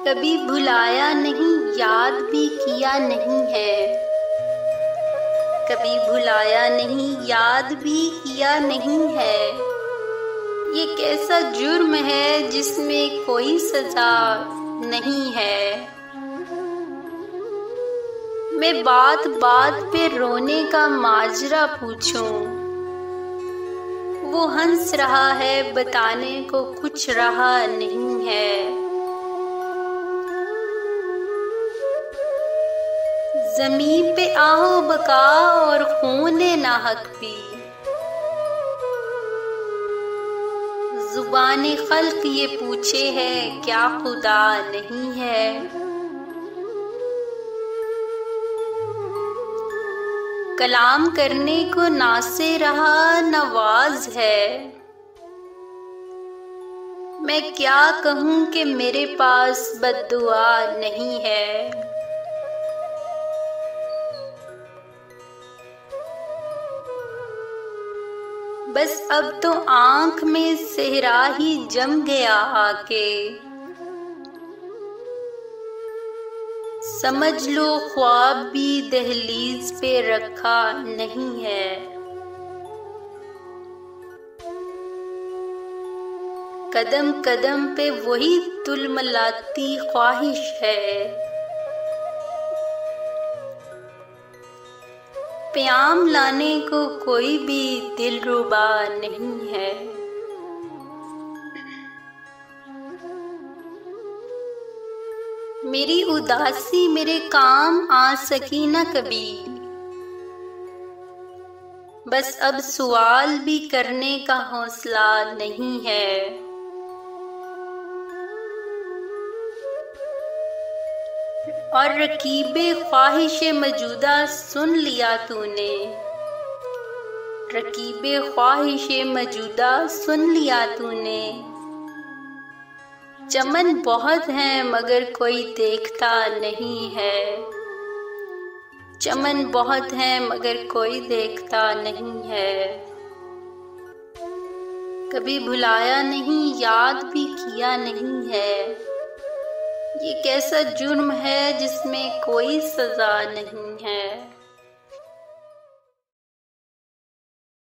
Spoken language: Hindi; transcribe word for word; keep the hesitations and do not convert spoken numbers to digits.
कभी भुलाया नहीं, याद भी किया नहीं है। कभी भुलाया नहीं, याद भी किया नहीं है। ये कैसा जुर्म है जिसमें कोई सजा नहीं है। मैं बात बात पे रोने का माजरा पूछूं, वो हंस रहा है, बताने को कुछ रहा नहीं है। ज़मीं पे आओ बका और खूने नाहक भी, ज़ुबाने खल्क ये पूछे है क्या खुदा नहीं है। कलाम करने को नासे रहा नवाज है। मैं क्या कहूँ कि मेरे पास बद्दुआ नहीं है। बस अब तो आँख में सेहरा ही जम गया आके। समझ लो ख्वाब भी दहलीज पे रखा नहीं है। कदम कदम पे वही तुलमलाती ख्वाहिश है। प्याम लाने को कोई भी दिलरुबा नहीं है। मेरी उदासी मेरे काम आ सकी न कभी। बस अब सवाल भी करने का हौसला नहीं है। और रकीबे ख्वाहिशे मौजूदा सुन लिया तूने। रकीबे ख्वाहिशे मौजूदा सुन लिया तूने। चमन बहुत है मगर कोई देखता नहीं है। चमन बहुत है मगर कोई देखता नहीं है। कभी भुलाया नहीं, याद भी किया नहीं है। ये कैसा जुर्म है जिसमें कोई सजा नहीं है।